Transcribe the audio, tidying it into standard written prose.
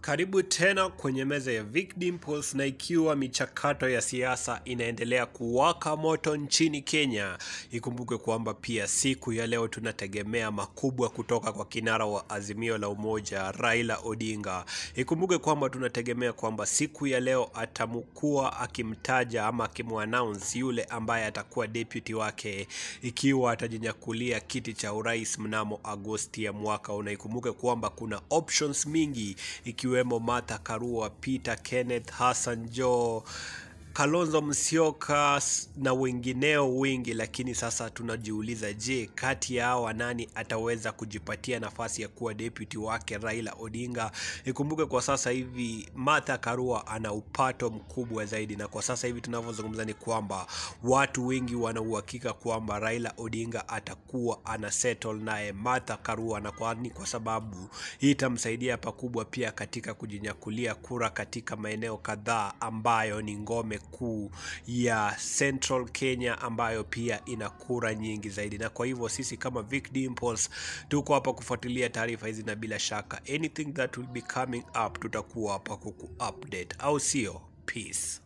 Karibu tena kwenye meza ya Vic Dimples, na ikiwa michakato ya siasa inaendelea kuwaka moto nchini Kenya, ikumbuke kwamba pia siku ya leo tunategemea makubwa kutoka kwa kinara wa Azimio la Umoja Raila Odinga. Ikumbuke kwamba tunategemea kwamba siku ya leo atamkuwa akimtaja ama akimuannounce yule ambaye atakuwa deputy wake ikiwa atajinyakulia kiti cha urais mnamo Agosti ya mwaka. Unaikumbuke kwamba kuna options mingi ikiwemo Martha Karua, Peter Kenneth, Hassan Joho, Kalonzo Musyoka na wengineo wengi, lakini sasa tunajiuliza, je, kati ya hawa nani ataweza kujipatia nafasi ya kuwa deputy wake Raila Odinga? Ikumbuke kwa sasa hivi Martha Karua ana upato mkubwa zaidi, na kwa sasa hivi tunavyozungumza ni kwamba watu wengi wana uhakika kwamba Raila Odinga atakuwa ana settle naye Martha Karua, na kwa sababu hii itamsaidia pakubwa pia katika kujinyakulia kura katika maeneo kadhaa ambayo ni ngome kuu ya Central Kenya ambayo pia ina kura nyingi zaidi. Na kwa hivyo sisi kama Vic Dimples tuko hapa kufuatilia taarifa hizi, na bila shaka anything that will be coming up tutakuwa hapa kuku update, au sio? Peace.